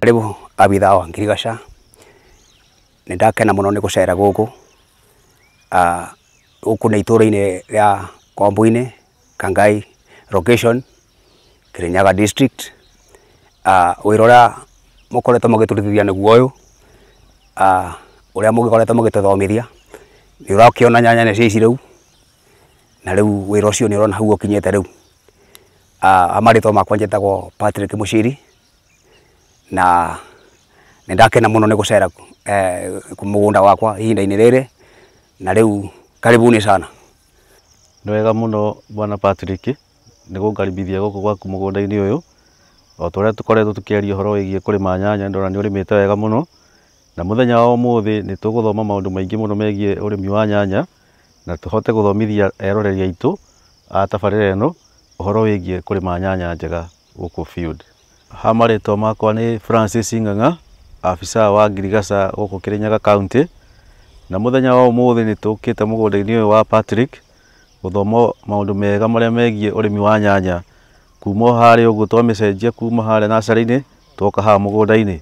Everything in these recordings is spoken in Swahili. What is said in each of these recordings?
Karibu abithaa wa ngirigasha. Nindakena muno ni gucera guku. Guku ni itũra-inĩ ya Kombu-inĩ, Kangai location, Kirinyaga district. Wĩra ũrĩa mũkoretwo mũgĩtũrutithia nĩguo ũyũ. Ũrĩa mũgĩkoretwo mũgĩtũthomithia nĩ ũrakĩona nyanya nĩ ici rĩu, na rĩu wĩra ũcio nĩ ũrona hau ũkinyĩte rĩu. Amarĩtwa makwa njĩtagwo Patrick Muchiri, na nindakena muno ni gucera mũgũnda wakwa ihinda-inĩ rĩrĩ, na rĩu karibuni sana. Nĩ wega muno bwana Patrick nĩ gũkaribithia gũkũ gwaku mũgũnda-inĩ ũyũ. O ta ũrĩa tũkoretwo tũkĩaria ũhoro wĩgiĩ kũrĩma nyanya, ndona nĩ ũrĩmĩte wega muno, na mũthenya wa ũmũthĩ nĩ tũgũthoma maũndũ maingĩ muno megiĩ ũrĩmi wa nyanya, na tũhote gũthomithia eroreri aitũ a tabarĩra ĩno ũhoro wĩgiĩ kũrĩma nyanya njega gũkũ field. Ha marĩtwa makwa nĩ Francis Ng'ang'a, afisa wa ngirigaca gũkũ Kirinyaga county, na mũthenya wa ũmũthĩ nĩ tũkĩte mũgũnda-inĩ ũyũ wa Patrick gũthoma maũndũ mega marĩa megiĩ ũrĩmi wa nyanya, kuma harĩa ũguo twamĩcenjia kuma harĩa nursery-inĩ twoka haha mũgũnda-inĩ,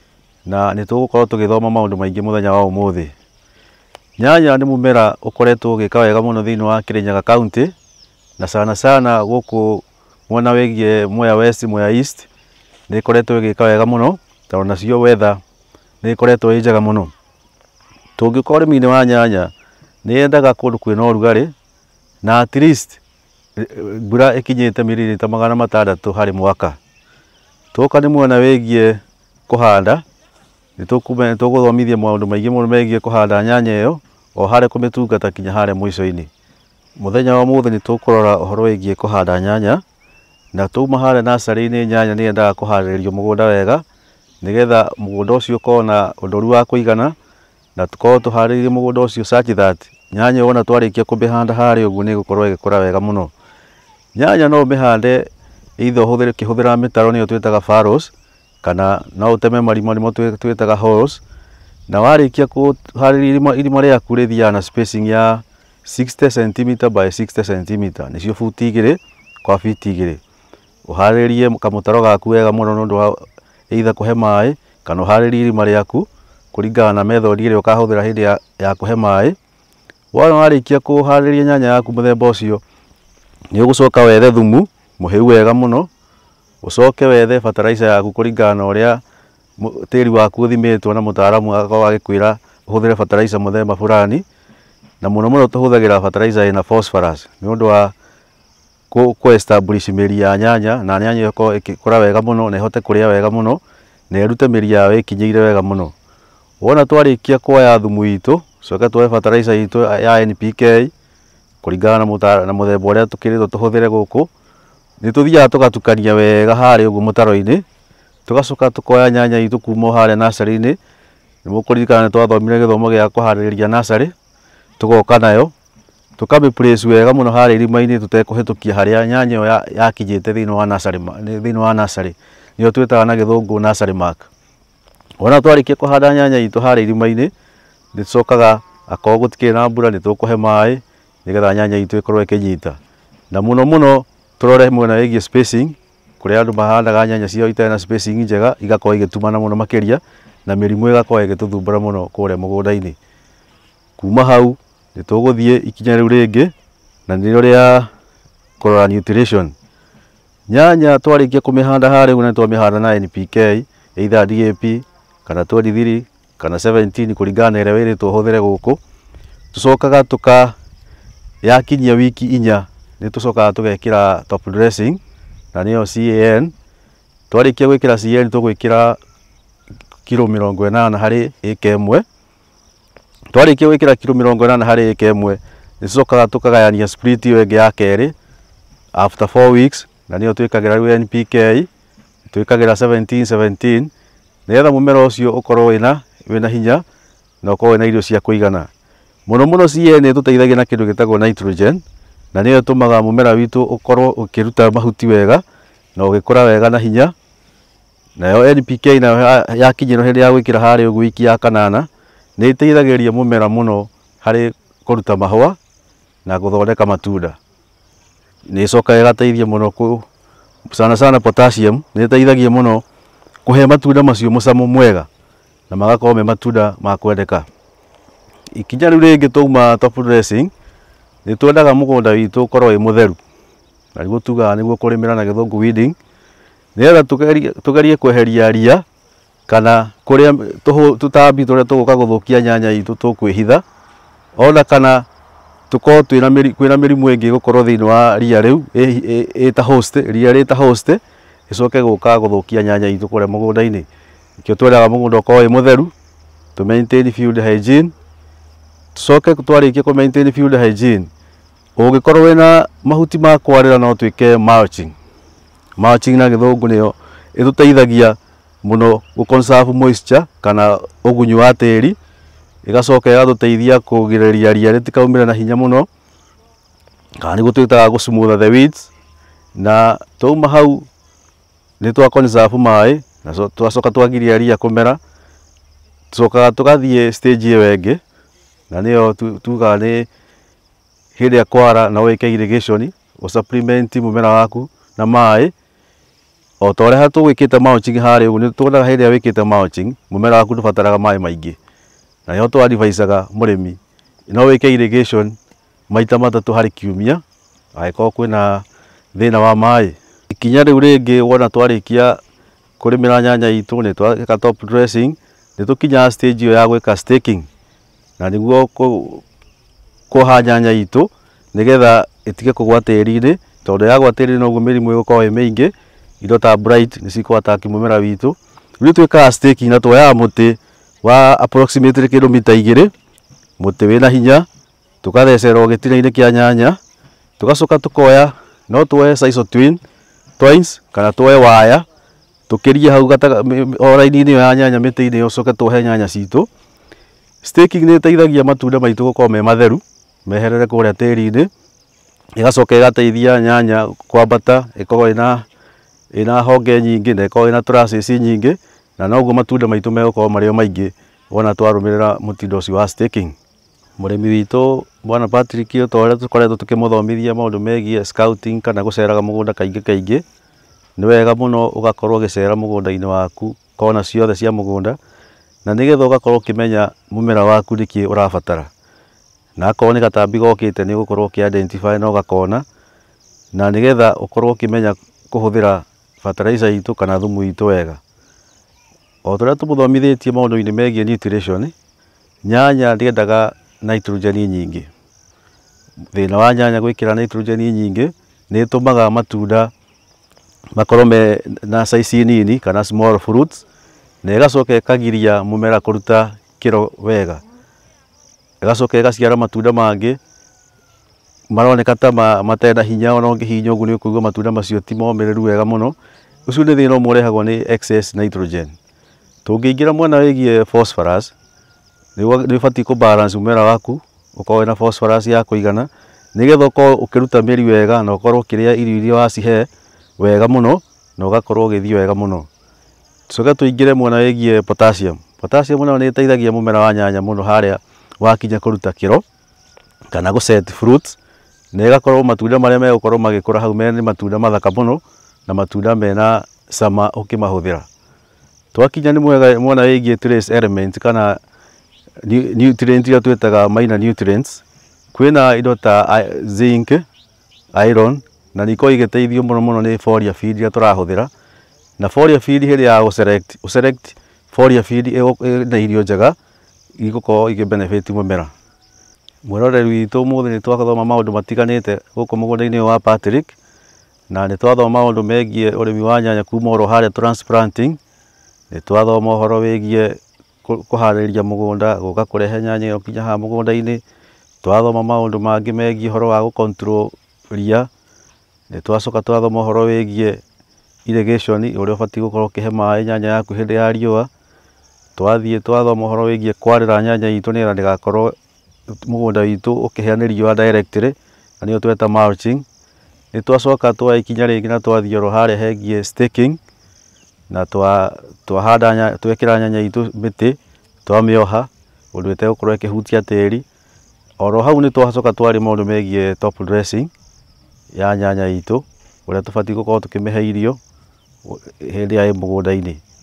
na nĩ tũgũkorwo tũgĩthoma maũndũ maingĩ mũthenya wa ũmũthĩ. Nyanya nĩ mũmera ũkoretwo ũgĩka wega mũno thĩinĩ wa Kirinyaga county, na sana sana gũkũ mwena wĩgiĩ Mwea West, Mwea East nĩ ĩkoretwo ĩgĩka wega mũno, tondũ nacio weather nĩ ĩkoretwo ĩ njega mũno. Tũngĩkorwo ũrĩmi-inĩ wa nyanya nĩ yendaga kũndũ kwĩna ũrugarĩ, na at least mbura ĩkinyĩte miririta 600 harĩ mwaka. Twoka nĩ mwena wĩgiĩ kũhanda, nĩ tũgũthomithia maũndũ maingĩ mũno megiĩ kũhanda nyanya ĩyo, o harĩa kũmĩtungata kinya harĩa mũico-inĩ. Mũthenya wa ũmũthĩ nĩ tũkũrora ũhoro wĩgiĩ kũhanda nyanya, na tuma harĩa nursery-inĩ nyanya nĩ yendaga kũharĩrĩrio mũgũnda wega, nĩgetha mũgũnda ũcio ũkorwo na ũnoru wa kũigana, na tũkorwo tũharĩrĩirie mũgũnda ũcio such that nyanya wona twarĩkia kũmĩhanda harĩa ũguo nĩ ĩgũkorwo ĩgĩkũra wega mũno. Nyanya no ũmĩhande either ũkĩhũthĩra mĩtaro nĩyo twĩtaga furrows, kana no ũteme marima nĩmo twĩtaga holes, na warĩkia kũharĩria irima rĩaku rĩthiaga na spacing ya 60 cm by 60 cm, nĩcio buti 2 kwa biti 2. Ũharĩrie kamũtaro gaku wega mũno nĩ ũndũ wa either kũhe maĩ kana ũharĩrie irima rĩaku kũringana na method ĩrĩa ũkahũthĩra hĩndĩ ya kũhe maĩ. Wona warĩkia kũharĩria nyanya yaku mũthemba ũcio, nĩ ũgũcoka wethe thumu mũhĩu wega mũno, ũcoke wethe fertilizer yaku kũringana na ũrĩa tĩri waku ũthimĩtwo na mũtaaramu agakorwo agĩkwĩra ũhũthĩre fertilizer mũthemba fulani, na mũno mũno tũhũthagĩra fertilizer ĩna phosphorus nĩ ũndũ wa kũ-establish mĩri ya nyanya, na nyanya ĩkorwo ĩgĩkũra wega mũno na ĩhote kũrĩa wega mũno, na ĩrute mĩri yayo ĩkinyĩire wega mũno. Wona twarĩkia kuoya thumu witũ, coke tuoye fertilizer itũ ya NPK kũringana na mũthemba ũrĩa tũkĩrĩtwo tũhũthĩre gũkũ, nĩ tũthiaga tũgatukania wega harĩa ũguo mũtaro-inĩ, tũgacoka tũkoya nyanya itũ kuma harĩa nursery-inĩ. Nĩ mũkũririkana nĩ twathomire gĩthomo gĩa kũharĩrĩria nursery, tũgoka nayo tũkamĩ place wega mũno harĩa irima-inĩ tũtekũhĩtũkia harĩa nyanya ĩyo yakinyĩte thĩinĩ wa nursery, nĩyo twĩtaga na gĩthũngũ nursery mark. Wona twarĩkia kũhanda nyanya itũ harĩa irima-inĩ, nĩ tũcokaga akorwo gũtikĩrĩ na mbura nĩ tũkũhe maĩ, nĩgetha nyanya itũ ĩkorwo ĩkĩnyita. Na mũno mũno tũrore mwena wĩgiĩ spacing, kũrĩa andũ mahandaga nyanya ciao itarĩ na spacing njega, igakorwo igĩtumana mũno makĩria, na mĩrimũ ĩgakorwo ĩgĩtũthumbũra mũno kũrĩa mũgũnda-inĩ. Kuma hau nĩ tũgũthiĩ ikinya rĩu rĩngĩ, na nĩrĩo rĩa kũrora nutrition. Nyanya twarĩkia kũmĩhanda harĩa ũguo nĩ twamĩhanda na NPK, either DAP kana 23 kana 17 kũringana na ĩrĩa wĩrĩtwo ũhũthĩre gũkũ. Tũcokaga yakinyia wiki 4 nĩ tũcokaga tũgekĩra top dressing, na nĩyo CAN. Twarĩkia gwĩkĩra CAN tũgwĩkĩra kilo 80 harĩ ĩka ĩmwe. Twarĩkia gwĩkĩra kilo 80 harĩ ĩka ĩmwe, nĩ tũcokaga tũkagayania split ĩyo ĩngĩ ya kerĩ after 4 weeks, na nĩyo twĩkagĩra rĩu NPK, twĩkagĩra 17-17, nĩgetha mũmera ũcio ũkorwo wĩna hinya na ũkorwo wĩna irio cia kũigana. Mũno mũno CAN nĩ tũteithagia na kĩndũ gĩtagwo nitrogen, na nĩyo ĩtũmaga mũmera witũ ũkorwo ũkĩruta mahuti wega na ũgĩkũra wega na hinya. Nayo NPK nayo yakinyĩrwo hĩndĩ ya gwĩkĩra harĩa ũguo wiki ya 8, nĩ ĩteithagĩrĩria mũmera mũno harĩ kũruta mahũa na gũthondeka matunda. Nĩ ĩcokaga ĩgateithia mũno sana potassium, nĩ ĩteithagia mũno kuhe matunda macio mucamo mwega na magakorwo me matunda ma kwendeka. Ikinya riu ringi tuma top dressing ni twendaga mugunda witu ukorwo wi mutheru, na niguo tugaga niguo kurimira na githungu weeding, nigetha tugerie kweheria ria kana kuria tutambi turia tuguka guthukia nyanya itu tukwihitha, ona kana tukorwo kwina mirimu ingi gukorwo thiini wa ria riu ita host, ria rita host icoke guka guthukia nyanya itu kuria mugunda-ini. Ikio twendaga mugunda ukorwo wi mutheru, to maintain field hygiene, tucoke twarikia ku maintain field hygiene, ungikorwo wina mahuti ma kwarira no twike mulching. Mulching na githungu niyo ituteithagia muno gu conserve moisture kana ugunyu wa tiri, igacoka igatuteithia kugiriria ria ritikaumire na hinya muno, kana niguo twitaga gu smooth the weeds. Na tuma hau ni twa conserve mai na twacoka twagiria ria kumera, tucokaga tugathie stage iyo ingi, na niyo tugaga ni hindi ya kwara na wike irrigation o supplement mumera waku na mai. O toreha tugwikite mulching hari ugu ni tuonaga hindi ya wikite mulching mumera waku ndubataraga mai maingi, na yo twa advisaga murimi no wike irrigation maita matatu hari kiumia agiko kwina thina wa mai. Ikinya riu ringi wona twarikia kurimira nyanya itu ni twaka top dressing, ni tukinya stage iyo ya gwika staking, na niguo kuha nyanya itu nigetha itige kugwa tiri-ini, tondu yagwa tiri-ini noguo mirimu igukorwo ĩ mĩingĩ, indo ta blight ni cikwataki mumera witu. Riu twikaga staking na twoyaga muti wa approximately kilomita 2, muti wina hinya, tukathecera gitina-ini kia nyanya, tugacoka tukoya no tuoye sisal twines kana tuoye waya tukirie hau o raini-ini ya nyanya miti-ini ucoke tuhe nyanya citu. Staking ni iteithagia matunda maitu gukorwo me matheru, meherere kuria tiri-ini, igacoka igateithia nyanya kwambata ikorwo ina honge nyingi na ikorwo ina trusses nyingi, na noguo matunda maitu megukorwo mario maingi wona twarumirira mutindo ucio wa staking. Murimi witu Bwana Patrick o toria tukoretwo tukimuthomithia maundu megie scouting kana guceraga mugunda kaingi, ni wega muno ugakorwo ugicera mugunda-ini waku kona ciothe cia mugunda, na nigetha ugakorwo ukimenya mumera waku niki urabatara, na akorwo ni gatambi gokite ni ugukorwo uki-identify na ugakona, na nigetha ukorwo ukimenya kuhuthira fertilizer itu kana thumu itu wega. O toria tumuthomithitie maundu-ini megie nutrition, nyanya ndiendaga nitrogen nyingi. Thina wa nyanya gwikira nitrogen nyingi ni itumaga matunda makorwo me na size nini kana small fruits, na igacoka ikagiria mumera kuruta kiro wega, igacoka igaciara matunda mangi maroneka ta matenda hinya, ona ungihinya uguo ni ukuigua matunda macio ti momiriru wega muno. Ucio ni thina umwe urehagwo ni excess nitrogen. Tungiingira mwena wigie phosphorus, ni ubati ku balance mumera waku ukorwo na phosphorus ya kuigana, nigetha ukorwo ukiruta miri wega na ukorwo ukiria irio iria wacihe wega muno na ugakorwo ugithii wega muno. Tucoke tuingire mwena wigie potassium. Potassium nayo ni iteithagia mumera wa nyanya muno haria wakinya kuruta kiro kana gu set fruits, na igakorwo matunda maria megukorwo magikura hau mena matunda mathaka muno na matunda mena cama ukimahuthira. Twakinya ni mwena wigie trace element kana nutrient iria twitaga minor nutrients, kwina indo ta zinc, iron, na niko igiteithio muno ni foliar feed iria turahuthira. Na foliar feed hindi ya select foliar feed na irio njega igukorwo igibenefit mumera. Mwiroreri witu umuthi ni twathoma maundu matiganite guku mugunda-ini wa Patrick, na ni twathoma maundu megie urimi wa nyanya kuma oro haria transplanting, ni twathoma uhoro wigie kuhaririria mugunda guka kurehe nyanya iyo kinya ha mugunda-ini, twathoma maundu mangi megie uhoro wa gu control ria, ni twacoka twathoma uhoro wigie irrigation uria ubati gukorwo ukihe mai nyanya yaku hindi ya riua, twathie twathoma uhoro wigie kwarira nyanya itu nigetha ndigakorwo mugunda witu ukihia ni riua directly, na niyo tweta mulching. Ni twacoka twaikinya ringi na twathie oro haria hegie staking, na twahanda twekira nyanya itu miti twamioha undu itegukorwo ikihutia tiri. Oro hau ni twacoka twari maundu megie top dressing ya nyanya itu uria tubati gukorwo tukimihe irio hindi ya mugunda-ini.